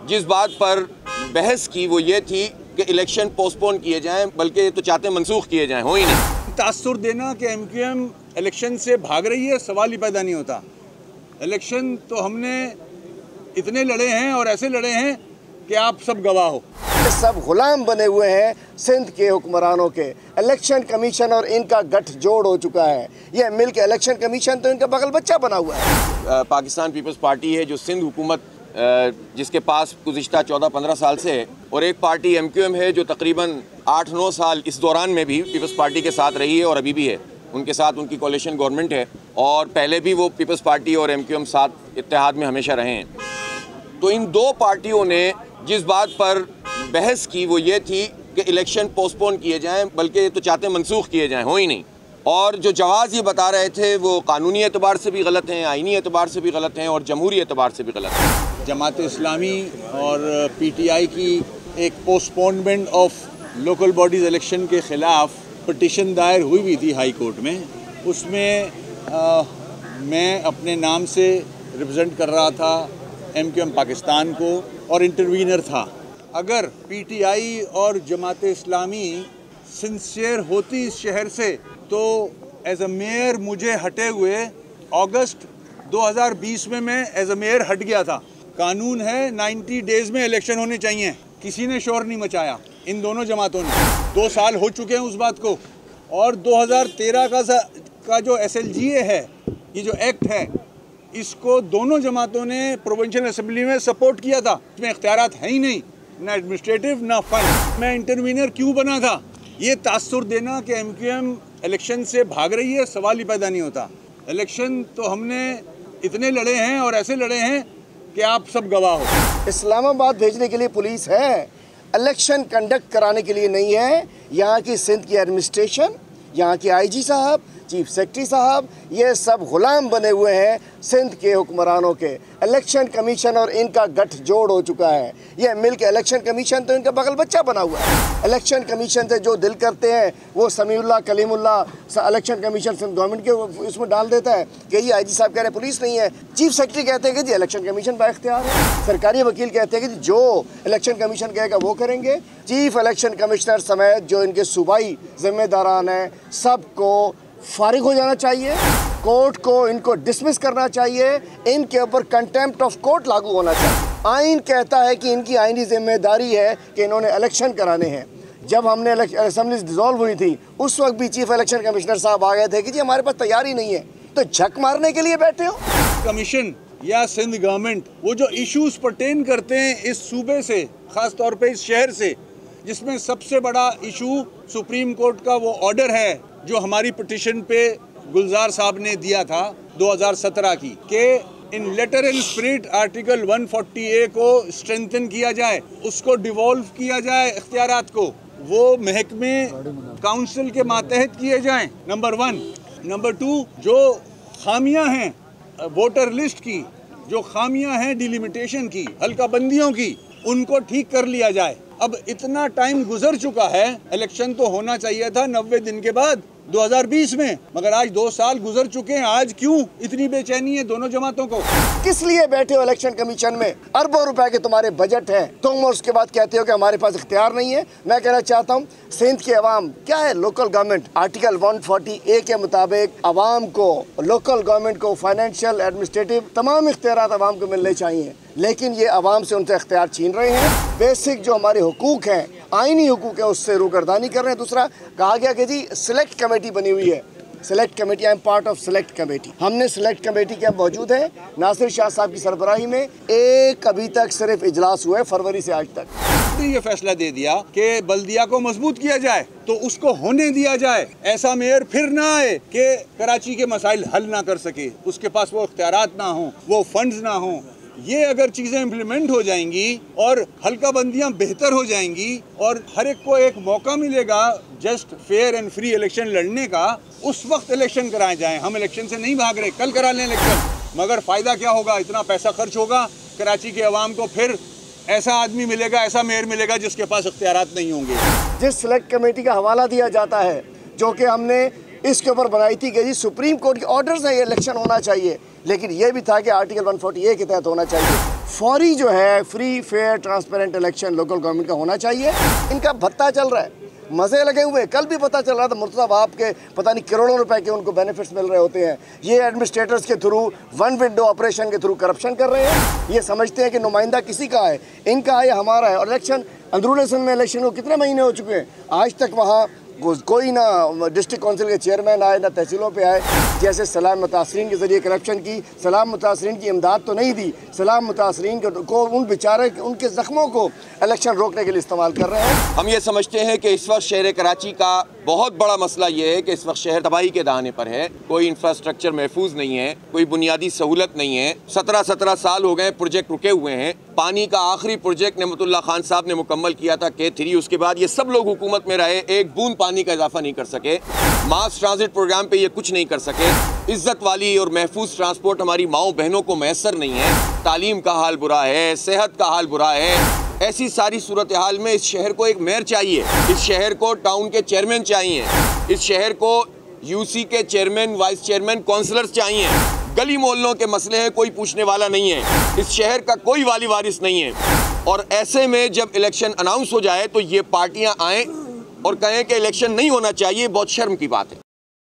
जिस बात पर बहस की वो ये थी कि इलेक्शन पोस्टपोन किए जाएं, बल्कि तो चाहते मनसूख किए जाएं, हो ही नहीं। तासुर देना कि एमक्यूएम इलेक्शन से भाग रही है, सवाल ही पैदा नहीं होता। इलेक्शन तो हमने इतने लड़े हैं और ऐसे लड़े हैं कि आप सब गवाह हो। सब गुलाम बने हुए हैं सिंध के हुक्मरानों के। इलेक्शन कमीशन और इनका गठजोड़ हो चुका है। ये मिल के इलेक्शन कमीशन तो इनका बगल बच्चा बना हुआ है। पाकिस्तान पीपल्स पार्टी है जो सिंध हुकूमत जिसके पास गुज़िश्ता 14-15 साल से है, और एक पार्टी एमक्यूएम है जो तकरीबन 8-9 साल इस दौरान में भी पीपल्स पार्टी के साथ रही है और अभी भी है। उनके साथ उनकी कोalition गवर्नमेंट है और पहले भी वो पीपल्स पार्टी और एमक्यूएम साथ इत्तेहाद में हमेशा रहे हैं। तो इन दो पार्टियों ने जिस बात पर बहस की वो ये थी कि इलेक्शन पोस्टपोन किए जाएं, बल्कि तो चाहते मनसूख किए जाएं, हो ही नहीं। और जो जवाज़ ये बता रहे थे वो कानूनी एतबार से भी गलत हैं, आइनी एतबार से भी गलत हैं और जमहूरी एतबार से भी गलत हैं। जमात इस्लामी और पीटीआई की एक postponement of local bodies election के ख़िलाफ़ पिटीशन दायर हुई भी थी हाई कोर्ट में। उसमें मैं अपने नाम से रिप्रेजेंट कर रहा था एमक्यूएम पाकिस्तान को और इंटरवीनर था। अगर पीटीआई और जमात इस्लामी सिंसियर होती इस शहर से तो एज अ मेयर मुझे हटे हुए अगस्त 2020 में मैं एज अ मेयर हट गया था। कानून है 90 डेज़ में इलेक्शन होने चाहिए। किसी ने शोर नहीं मचाया, इन दोनों जमातों ने। 2 साल हो चुके हैं उस बात को। और 2013 का जो SLGA है, ये जो एक्ट है, इसको दोनों जमातों ने प्रोविंशियल असेंबली में सपोर्ट किया था। इसमें इख्तियारात है ही नहीं, ना एडमिनिस्ट्रेटिव ना फंड। मैं इंटरवीनर क्यों बना था? ये तासुर देना कि एमक्यूएम इलेक्शन से भाग रही है, सवाल ही पैदा नहीं होता। इलेक्शन तो हमने इतने लड़े हैं और ऐसे लड़े हैं कि आप सब गवाह हो। इस्लामाबाद भेजने के लिए पुलिस है, इलेक्शन कंडक्ट कराने के लिए नहीं है। यहाँ की सिंध की एडमिनिस्ट्रेशन, यहाँ के IG साहब, चीफ सेक्रेटरी साहब, ये सब गुलाम बने हुए हैं सिंध के हुक्मरानों के। इलेक्शन कमीशन और इनका गठजोड़ हो चुका है। ये मिल के इलेक्शन कमीशन तो इनका बगल बच्चा बना हुआ है। इलेक्शन कमीशन से जो दिल करते हैं वो Samiullah Kalimullah election commission Sindh government के इसमें डाल देता है कि ये IG साहब कह रहे हैं पुलिस नहीं है। चीफ सेक्रेटरी कहते हैं कि जी इलेक्शन कमीशन बाइख्तियार है। सरकारी वकील कहते हैं कि जो इलेक्शन कमीशन कहेगा वो करेंगे। चीफ इलेक्शन कमिश्नर समेत जो इनके सूबाई जिम्मेदारान हैं, सबको फारिग हो जाना चाहिए। कोर्ट को इनको डिसमिस करना चाहिए। इनके ऊपर कंटेम्प्ट ऑफ कोर्ट लागू होना चाहिए। आइन कहता है कि इनकी आइनी जिम्मेदारी है कि इन्होंने इलेक्शन कराने हैं। जब हमने असेंबली डिसॉल्व हुई थी उस वक्त भी चीफ इलेक्शन कमिश्नर साहब आ गए थे कि जी हमारे पास तैयारी नहीं है, तो झक मारने के लिए बैठे हो। कमीशन या सिंध गवर्नमेंट वो जो इश्यूज पर्टेन करते हैं इस सूबे से, ख़ास तौर पे इस शहर से, जिसमें सबसे बड़ा इशू सुप्रीम कोर्ट का वो ऑर्डर है जो हमारी पिटीशन पे गुलजार साहब ने दिया था 2017 की, कि in letter and spirit article 140A को स्ट्रेंथन किया जाए, उसको डिवॉल्व किया जाए, इख्तियारात को वो महकमे काउंसिल के मातहत किए जाएं, नंबर 1। नंबर 2, जो खामियां हैं वोटर लिस्ट की, जो खामियां हैं डिलिमिटेशन की, हल्का बंदियों की, उनको ठीक कर लिया जाए। अब इतना टाइम गुजर चुका है, इलेक्शन तो होना चाहिए था 90 दिन के बाद 2020 में, मगर आज 2 साल गुजर चुके हैं। आज क्यों इतनी बेचैनी है दोनों जमातों को? किस लिए बैठे हो इलेक्शन कमीशन में? अरबों रुपए के तुम्हारे बजट हैं, तुम और उसके बाद कहते हो कि हमारे पास इख्तियार नहीं है। मैं कहना चाहता हूँ सिंध के अवाम क्या है, लोकल गवर्नमेंट आर्टिकल 140A के मुताबिक अवाम को, लोकल गवर्नमेंट को फाइनेंशियल, एडमिनिस्ट्रेटिव तमाम इख्तियारात अवाम को मिलने चाहिए, लेकिन ये अवाम से उनसे इख्तियार छीन रहे हैं। बेसिक जो हमारे हुकूक हैं, आइनी हुकूक है, उससे रूगर्दानी कर रहे हैं। दूसरा कहा गया कि जी सिलेक्ट कमेटी बनी हुई है। Select committee, I am part of select committee. हमने सिलेक्ट कमेटी के मौजूद हैं नासिर शाह साहब की सरबराही में। एक अभी तक सिर्फ इजलास हुआ है फरवरी से आज तक। ये फैसला दे दिया कि बल्दिया को मजबूत किया जाए तो उसको होने दिया जाए। ऐसा मेयर फिर ना आए कि कराची के मसाइल हल ना कर सके, उसके पास वो इख्तियारात ना हो, वो फंड्स ना हो। ये अगर चीज़ें इम्प्लीमेंट हो जाएंगी और हल्का बंदियाँ बेहतर हो जाएंगी और हर एक को एक मौका मिलेगा just fair and free election लड़ने का, उस वक्त इलेक्शन कराए जाएं। हम इलेक्शन से नहीं भाग रहे, कल करा लें इलेक्शन, मगर फ़ायदा क्या होगा? इतना पैसा खर्च होगा, कराची के अवाम को फिर ऐसा आदमी मिलेगा, ऐसा मेयर मिलेगा जिसके पास इख्तियारात नहीं होंगे। जिस सिलेक्ट कमेटी का हवाला दिया जाता है, जो कि हमने इसके ऊपर बनाई थी कि जी सुप्रीम कोर्ट के ऑर्डर से ये इलेक्शन होना चाहिए, लेकिन ये भी था कि आर्टिकल 140A के तहत होना चाहिए। फौरी जो है free fair transparent election local government का होना चाहिए। इनका भत्ता चल रहा है, मज़े लगे हुए। कल भी पता चल रहा था मुर्तज़ा बाप के पता नहीं करोड़ों रुपए के उनको बेनिफिट्स मिल रहे होते हैं। ये एडमिनिस्ट्रेटर्स के थ्रू वन विंडो ऑपरेशन के थ्रू करप्शन कर रहे हैं। ये समझते हैं कि नुमाइंदा किसी का है, इनका है या हमारा है। और इलेक्शन अंदरूनी सिंध में इलेक्शन को कितने महीने हो चुके हैं, आज तक वहाँ कोई ना डिस्ट्रिक्ट काउंसिल के चेयरमैन आए, ना तहसीलों पे आए। जैसे सलाम मुतासरीन के ज़रिए करप्शन की, सलाम मुतासरीन की इमदाद तो नहीं दी, सलाम मुतासरीन को उन बेचारे उनके ज़ख्मों को इलेक्शन रोकने के लिए इस्तेमाल कर रहे हैं। हम ये समझते हैं कि इस वक्त शहर कराची का बहुत बड़ा मसला ये है कि इस वक्त शहर तबाही के दाने पर है। कोई इंफ्रास्ट्रक्चर महफूज नहीं है, कोई बुनियादी सहूलत नहीं है। 17 साल हो गए प्रोजेक्ट रुके हुए हैं। पानी का आखिरी प्रोजेक्ट नेमतुल्लाह खान साहब ने मुकम्मल किया था K3। उसके बाद ये सब लोग हुकूमत में रहे, एक बूंद पानी का इजाफा नहीं कर सके। मास ट्रांजिट प्रोग्राम पे ये कुछ नहीं कर सके। इज्जत वाली और महफूज ट्रांसपोर्ट हमारी माओ बहनों को मैसर नहीं है। तालीम का हाल बुरा है, सेहत का हाल बुरा है। ऐसी सारी सूरत हाल में इस शहर को एक मेयर चाहिए, इस शहर को टाउन के चेयरमैन चाहिए, इस शहर को UC के चेयरमैन, वाइस चेयरमैन, काउंसलर्स चाहिए। गली मोहल्लों के मसले हैं, कोई पूछने वाला नहीं है। इस शहर का कोई वाली वारिस नहीं है। और ऐसे में जब इलेक्शन अनाउंस हो जाए तो ये पार्टियां आएँ और कहें कि इलेक्शन नहीं होना चाहिए, बहुत शर्म की बात है।